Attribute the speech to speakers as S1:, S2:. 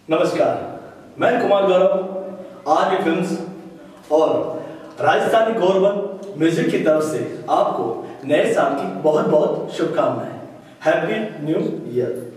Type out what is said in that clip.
S1: नमस्कार, मैं Kumar Gaurav are films और राजस्थानी गौरव म्यूजिक की तरफ से आपको नए साल की बहुत बहुत शुभकामनाएं। Happy new year.